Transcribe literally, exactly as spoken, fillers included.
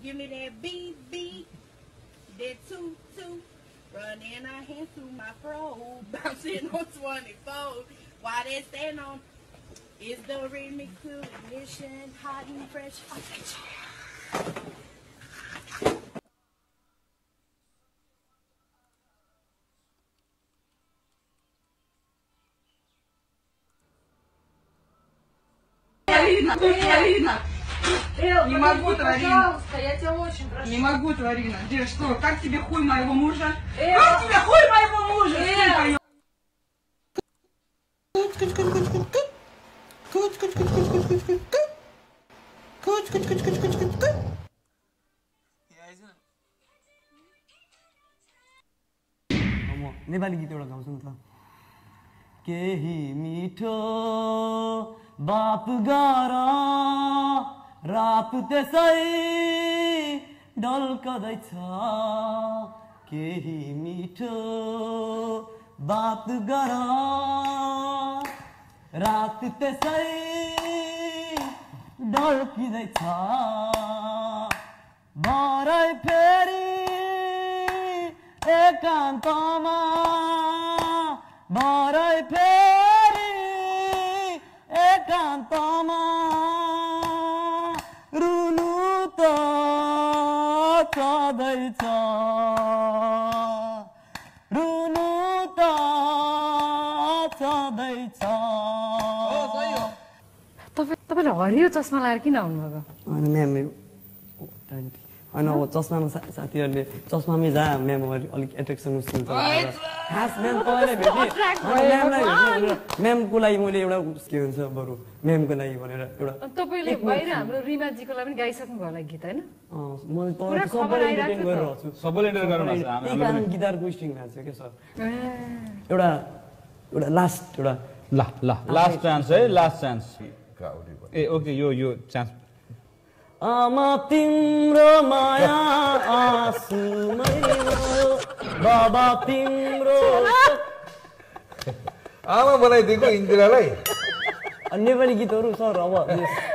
Give me that beat, beat, that toot, toot. Running our hands through my fro, bouncing on twenty-four. While they stand on, is the remix to ignition, hot and fresh. Тварина, Тварина! Не могу, Тварина. Я тебя очень прошу. Не могу, Тварина. Где что? Как тебе хуй моего мужа? Как тебе хуй моего мужа? Nepali गीत एउटा गाउँछु नि त केही मिठो बाप गर रात त्यसै ढल्कदैछ केही मिठो बात गर रात त्यसै ढल्किदैछ भरै फेरि एकान्तमा भरै फेरि एकान्तमा रुनु त छँदैछ रुनु त छँदैछ तपाईँ तपाईँले हरियो चस्मा लगाएर किन आउनुभएको अनि म्याम होइन अब चस्मामा साथीहरूले चस्मामै जा म्याम अलिक एट्र्याक्सन मुस्किल छ खास म्याम तपाईँलाई भेटेँ म्यामलाई भेट्नु म्यामको लागि मैले एउटा के भन्छ बरु म्यामको लागि भनेर एउटा तपाईँले बाहिर हाम्रो रिमाजीको लागि पनि गाइसक्नु भयो होला गीत होइन मैले तपाईँको सबैले एन्टरटेन गरिरहेको छु सबैले एन्टरटेन गर्नु भएको छ त्यही कारण गिटारको स्ट्रिङ भएको छ क्या सर एउटा एउटा लास्ट एउटा ल ल लास्ट चान्स है लास्ट चान्स ए ओके यो यो चान्स आमा तिम्रो माया आँसुमै बाबा तिम्रो आमा बनाइदिएको इन्दिरालाई नेपाली गीतहरू सर अब